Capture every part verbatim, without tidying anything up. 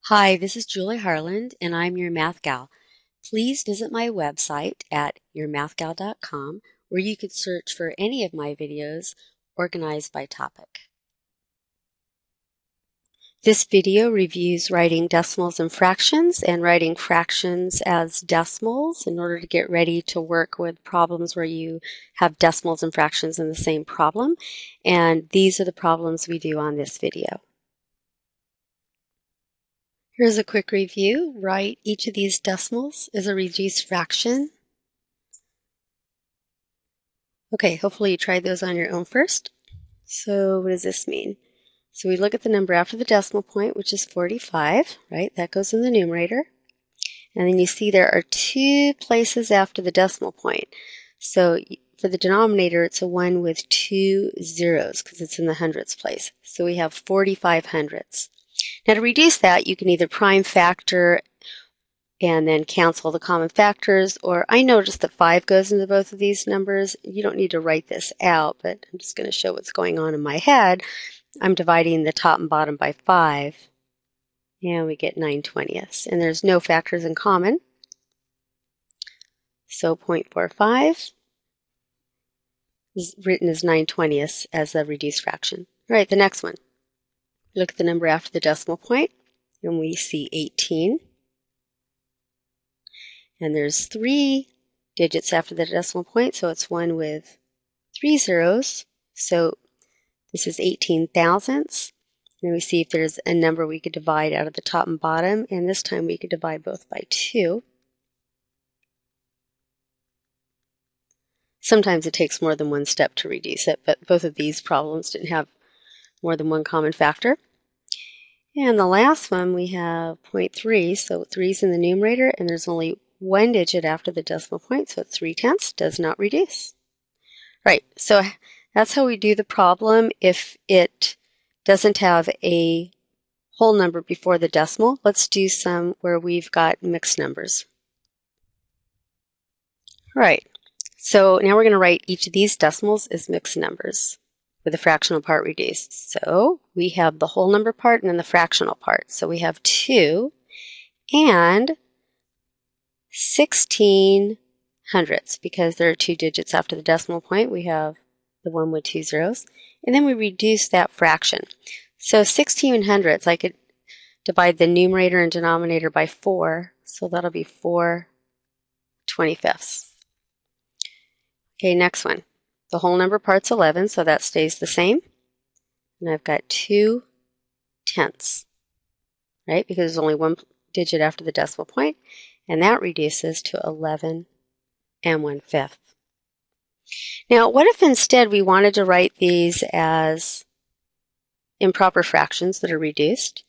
Hi, this is Julie Harland, and I'm your Math Gal. Please visit my website at your math gal dot com, where you could search for any of my videos organized by topic. This video reviews writing decimals and fractions and writing fractions as decimals in order to get ready to work with problems where you have decimals and fractions in the same problem. And these are the problems we do on this video. Here's a quick review. Write each of these decimals as a reduced fraction. Okay, hopefully you tried those on your own first. So what does this mean? So we look at the number after the decimal point, which is forty-five, right? That goes in the numerator. And then you see there are two places after the decimal point. So for the denominator, it's a one with two zeros because it's in the hundredths place. So we have forty-five hundredths. Now to reduce that, you can either prime factor and then cancel the common factors, or I noticed that five goes into both of these numbers. You don't need to write this out, but I'm just going to show what's going on in my head. I'm dividing the top and bottom by five, and we get nine twentieths. And there's no factors in common, so zero point four five is written as nine twentieths as a reduced fraction. All right, the next one. Look at the number after the decimal point, and we see eighteen. And there's three digits after the decimal point, so it's one with three zeros. So this is eighteen thousandths. And we see if there's a number we could divide out of the top and bottom, and this time we could divide both by two. Sometimes it takes more than one step to reduce it, but both of these problems didn't have more than one common factor. And the last one, we have zero point three, so three is in the numerator, and there's only one digit after the decimal point, so it's three tenths, does not reduce. Right, so that's how we do the problem if it doesn't have a whole number before the decimal. Let's do some where we've got mixed numbers. All right, so now we're going to write each of these decimals as mixed numbers with the fractional part reduced. So we have the whole number part and then the fractional part. So we have two and sixteen hundredths, because there are two digits after the decimal point. We have the one with two zeros. And then we reduce that fraction. So sixteen hundredths, I could divide the numerator and denominator by four. So that'll be four twenty-fifths. Okay, next one. The whole number part's eleven, so that stays the same. And I've got two tenths, right? Because there's only one digit after the decimal point, and that reduces to eleven and one fifth. Now, what if instead we wanted to write these as improper fractions that are reduced?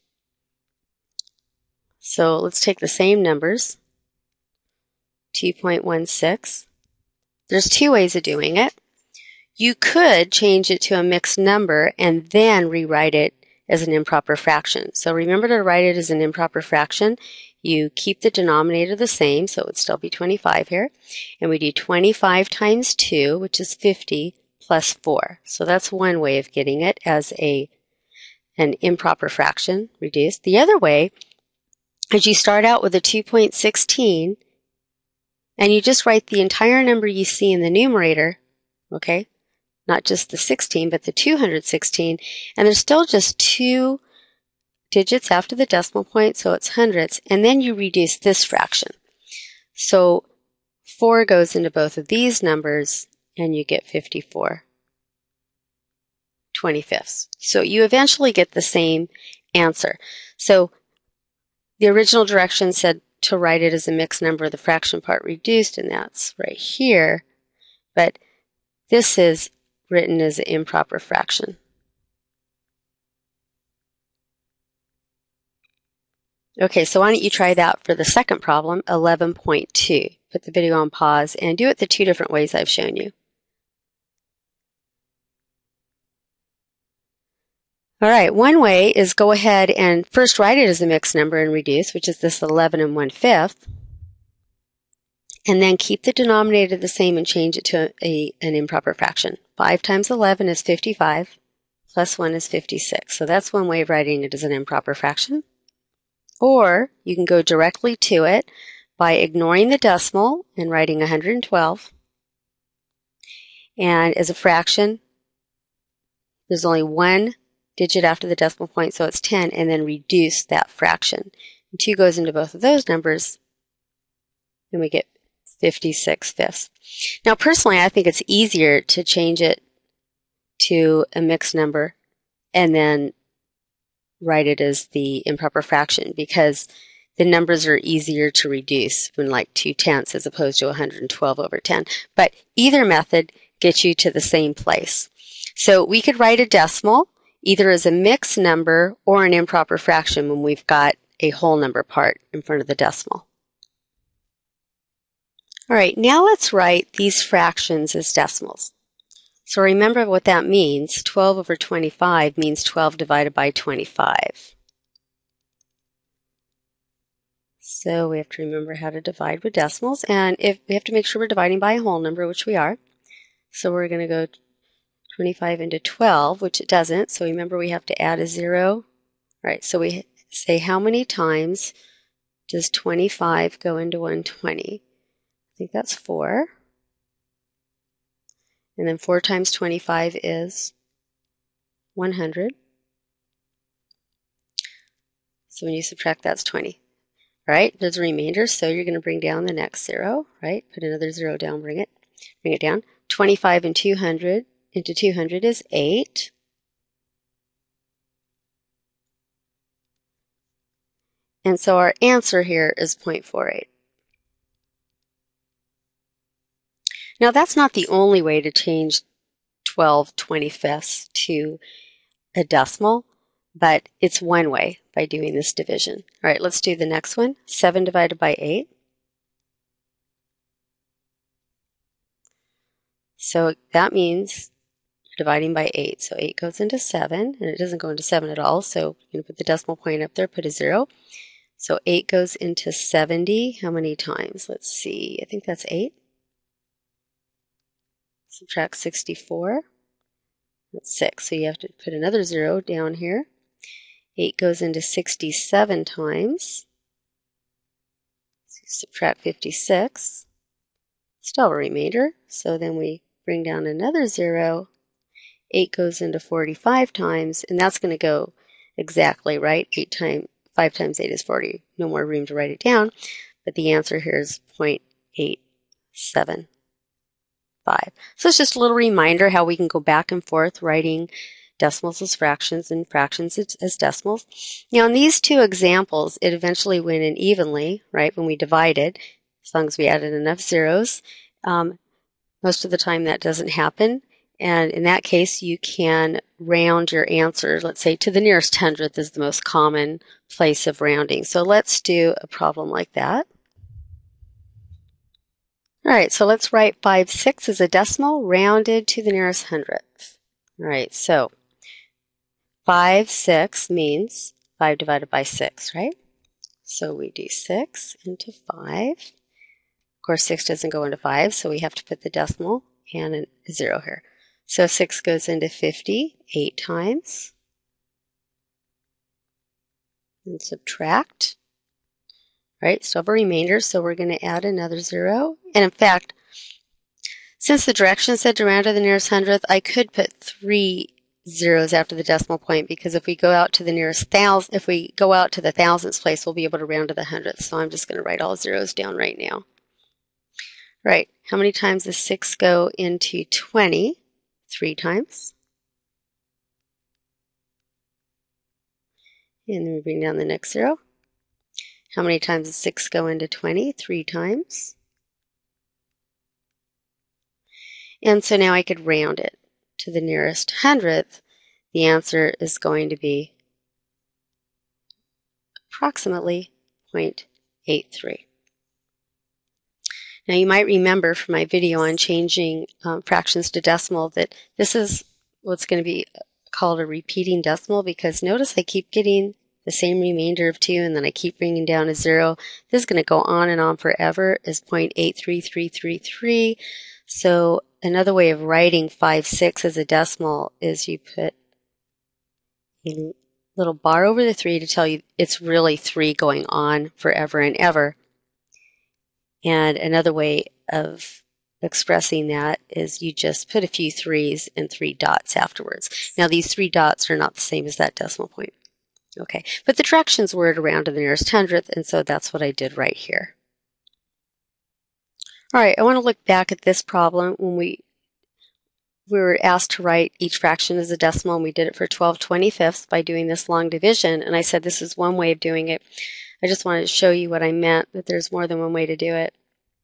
So let's take the same numbers, two point one six. There's two ways of doing it. You could change it to a mixed number and then rewrite it as an improper fraction. So remember to write it as an improper fraction. You keep the denominator the same, so it would still be twenty-five here. And we do twenty-five times two, which is fifty, plus four. So that's one way of getting it as a, an improper fraction reduced. The other way is you start out with a two point one six, and you just write the entire number you see in the numerator, okay? Not just the sixteen, but the two hundred sixteen, and there's still just two digits after the decimal point, so it's hundredths, and then you reduce this fraction. So four goes into both of these numbers, and you get fifty-four twenty-fifths. So you eventually get the same answer. So the original direction said to write it as a mixed number, the fraction part reduced, and that's right here, but this is written as an improper fraction. Okay, so why don't you try that for the second problem, eleven point two. Put the video on pause and do it the two different ways I've shown you. All right, one way is go ahead and first write it as a mixed number and reduce, which is this eleven and one fifth. And then keep the denominator the same and change it to a, an improper fraction. five times eleven is fifty-five, plus one is fifty-six. So that's one way of writing it as an improper fraction. Or you can go directly to it by ignoring the decimal and writing one hundred twelve. And as a fraction, there's only one digit after the decimal point, so it's ten, and then reduce that fraction. And two goes into both of those numbers, and we get fifty-six fifths. Now, personally, I think it's easier to change it to a mixed number and then write it as the improper fraction, because the numbers are easier to reduce when like two tenths as opposed to one hundred twelve over ten. But either method gets you to the same place. So we could write a decimal either as a mixed number or an improper fraction when we've got a whole number part in front of the decimal. All right, now let's write these fractions as decimals. So remember what that means. twelve over twenty-five means twelve divided by twenty-five. So we have to remember how to divide with decimals, and if we have to make sure we're dividing by a whole number, which we are. So we're going to go twenty-five into twelve, which it doesn't, so remember we have to add a zero. All right, so we say how many times does twenty-five go into one hundred twenty? I think that's four. And then four times twenty-five is one hundred. So when you subtract, that's twenty. All right, there's a remainder, so you're going to bring down the next zero, right? Put another zero down, bring it, bring it down. twenty-five and two hundred into two hundred is eight. And so our answer here is zero point four eight. Now that's not the only way to change twelve twenty-fifths to a decimal, but it's one way by doing this division. All right, let's do the next one. seven divided by eight. So that means you're dividing by eight. So eight goes into seven, and it doesn't go into seven at all. So you're going to put the decimal point up there, put a zero. So eight goes into seventy. How many times? Let's see. I think that's eight. Subtract sixty-four. That's six. So you have to put another zero down here. eight goes into sixty-seven times. So subtract fifty-six. Still a remainder. So then we bring down another zero. eight goes into forty-five times, and that's going to go exactly right. eight times five times eight is forty. No more room to write it down, but the answer here is zero point eight seven five. So it's just a little reminder how we can go back and forth writing decimals as fractions and fractions as, as decimals. Now in these two examples, it eventually went in evenly, right, when we divided, as long as we added enough zeros. Um, most of the time that doesn't happen. And in that case, you can round your answer, let's say to the nearest hundredth is the most common place of rounding. So let's do a problem like that. All right, so let's write five sixths as a decimal rounded to the nearest hundredth. All right, so five sixths means five divided by six, right? So we do six into five. Of course, six doesn't go into five, so we have to put the decimal and a zero here. So six goes into fifty eight times. And subtract. Right, still have a remainder, so we're going to add another zero. And in fact, since the directions said to round to the nearest hundredth, I could put three zeros after the decimal point, because if we go out to the nearest thousand, if we go out to the thousandths place, we'll be able to round to the hundredth. So I'm just going to write all zeros down right now. Right, how many times does six go into twenty? Three times. And then we bring down the next zero. How many times does six go into twenty? Three times. And so now I could round it to the nearest hundredth. The answer is going to be approximately zero point eight three. Now you might remember from my video on changing um, fractions to decimal that this is what's going to be called a repeating decimal, because notice I keep getting the same remainder of two, and then I keep bringing down a zero. This is going to go on and on forever is zero point eight three three three three. So another way of writing five sixths as a decimal is you put a little bar over the three to tell you it's really three going on forever and ever. And another way of expressing that is you just put a few threes and three dots afterwards. Now these three dots are not the same as that decimal point. Okay, but the directions were around to the nearest hundredth, and so that's what I did right here. All right, I want to look back at this problem when we we were asked to write each fraction as a decimal, and we did it for twelve twenty-fifths by doing this long division, and I said this is one way of doing it. I just wanted to show you what I meant, that there's more than one way to do it.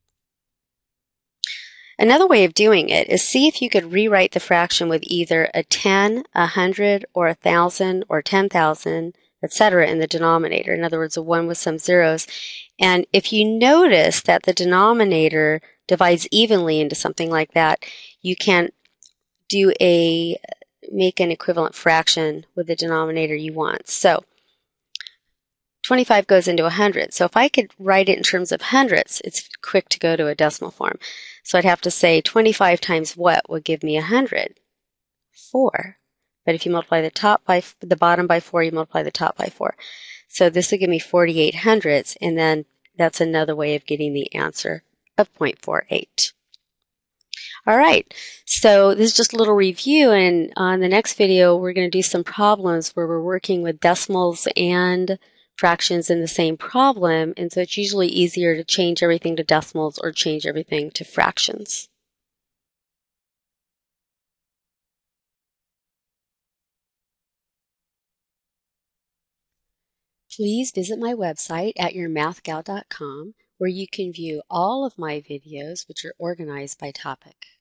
Another way of doing it is see if you could rewrite the fraction with either a ten, a hundred, or a thousand, or ten thousand, et cetera in the denominator. In other words, a one with some zeros. And if you notice that the denominator divides evenly into something like that, you can do a, make an equivalent fraction with the denominator you want. So twenty-five goes into one hundred. So if I could write it in terms of hundredths, it's quick to go to a decimal form. So I'd have to say twenty-five times what would give me one hundred? four. But if you multiply the top by the bottom by four, you multiply the top by four. So this would give me forty-eight hundredths, and then that's another way of getting the answer of zero point four eight. All right, so this is just a little review, and on the next video, we're going to do some problems where we're working with decimals and fractions in the same problem, and so it's usually easier to change everything to decimals or change everything to fractions. Please visit my website at your math gal dot com, where you can view all of my videos, which are organized by topic.